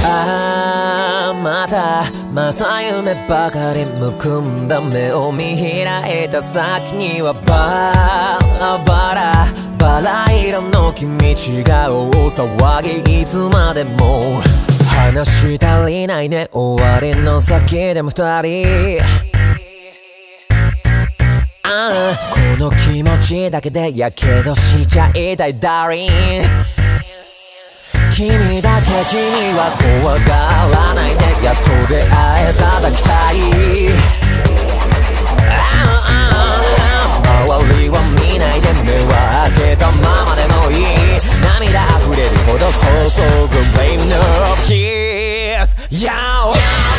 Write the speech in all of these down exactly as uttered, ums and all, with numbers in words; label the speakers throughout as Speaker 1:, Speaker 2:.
Speaker 1: ああまた正夢ばかりむくんだ目を見開いた先にはバラバラバラ色の君違う大騒ぎいつまでも話足りないね終わりの先でも二人ああこの気持ちだけでやけどしちゃいたいダーリン君だけ君は怖がらないでやっと出会えただきたい周りは見ないで目は開けたままでもいい涙溢れるほど注ぐ Rain of Kiss Yo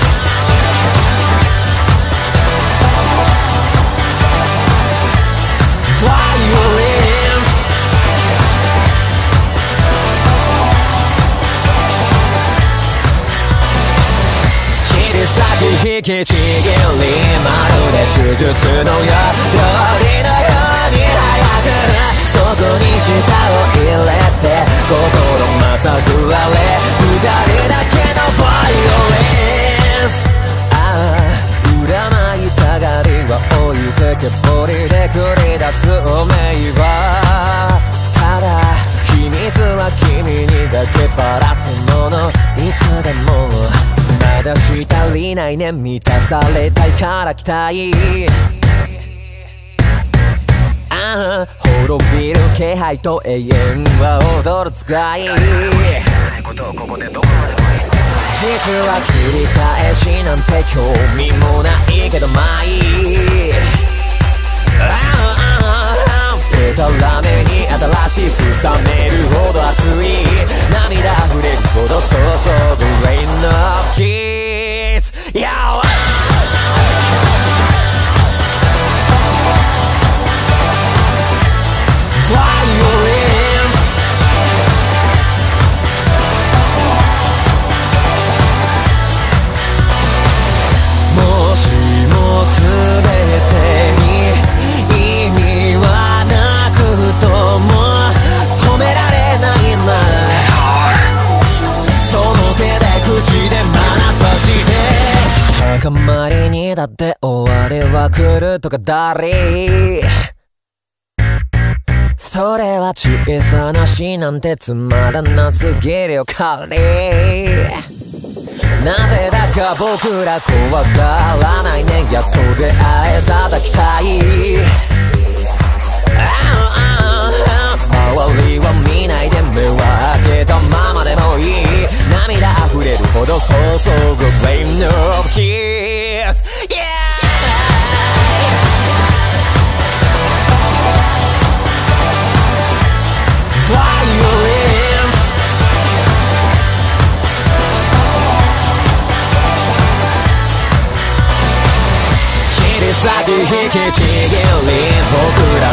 Speaker 1: 引きちぎりまるで手術のよう料理のように早くそこに舌を入れて心まさぐられ二人だけのバイオレンスああ占いたがりは置いてけぼりで繰り出す運命はただ秘密は君にだけばらすものいつでもまだし足りないね満たされたいから来たいああ滅びる気配と永遠は踊る使い実は切り返しなんて興味もないけどまあいいでたらめに新しく冷めるほど熱い涙溢れるほど注ぐ Rain of Kiss Yoもしも全てに意味はなくとも止められないなその手で口で眼差して高まりにだって終わりは来るとかだりそれは小さな死なんてつまらなすぎるよカリなぜだか僕ら怖がらないねやっと出会えただきたい周りは見ないで目は開けたままでもいい涙溢れるほど注ぐ Rain of Kiss Yeah先引きちぎり僕ら